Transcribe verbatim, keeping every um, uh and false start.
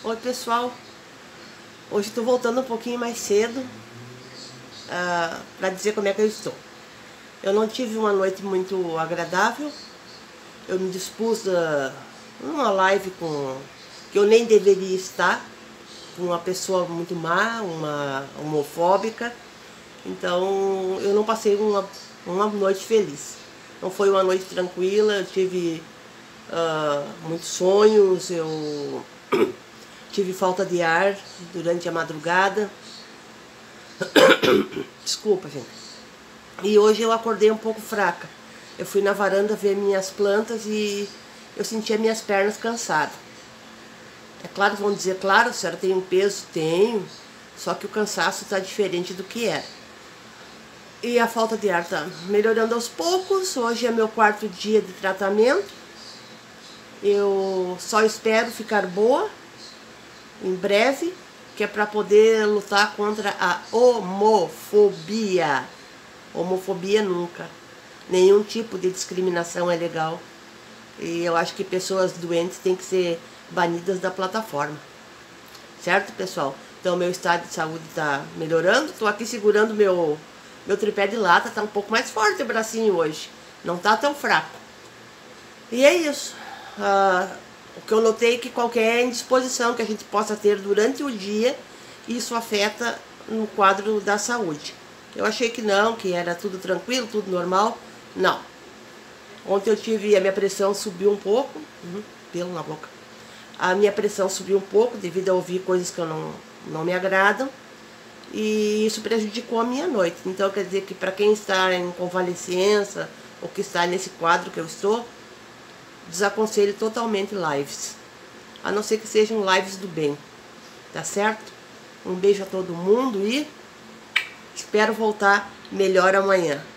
Oi pessoal, hoje estou voltando um pouquinho mais cedo uh, para dizer como é que eu estou. Eu não tive uma noite muito agradável, eu me dispus a uma live com, que eu nem deveria estar, com uma pessoa muito má, uma homofóbica, então eu não passei uma, uma noite feliz. Não foi uma noite tranquila, eu tive uh, muitos sonhos, eu tive falta de ar durante a madrugada. Desculpa, gente. E hoje eu acordei um pouco fraca. Eu fui na varanda ver minhas plantas e eu senti as minhas pernas cansadas. É claro que vão dizer, claro, a senhora tem um peso? Tenho. Só que o cansaço está diferente do que era. E a falta de ar está melhorando aos poucos. Hoje é meu quarto dia de tratamento. Eu só espero ficar boa em breve, que é para poder lutar contra a homofobia. Homofobia nunca. Nenhum tipo de discriminação é legal. E eu acho que pessoas doentes têm que ser banidas da plataforma. Certo, pessoal? Então, meu estado de saúde está melhorando. Estou aqui segurando meu, meu tripé de lata. Está um pouco mais forte o bracinho hoje. Não está tão fraco. E é isso. Ah... O que eu notei é que qualquer indisposição que a gente possa ter durante o dia, isso afeta no quadro da saúde. Eu achei que não, que era tudo tranquilo, tudo normal. Não. Ontem eu tive, a minha pressão subiu um pouco, uhum, pelo na boca. A minha pressão subiu um pouco devido a ouvir coisas que eu não, não me agradam. E isso prejudicou a minha noite. Então quer dizer que para quem está em convalescença, ou que está nesse quadro que eu estou, desaconselho totalmente lives, a não ser que sejam lives do bem, tá certo? Um beijo a todo mundo e espero voltar melhor amanhã.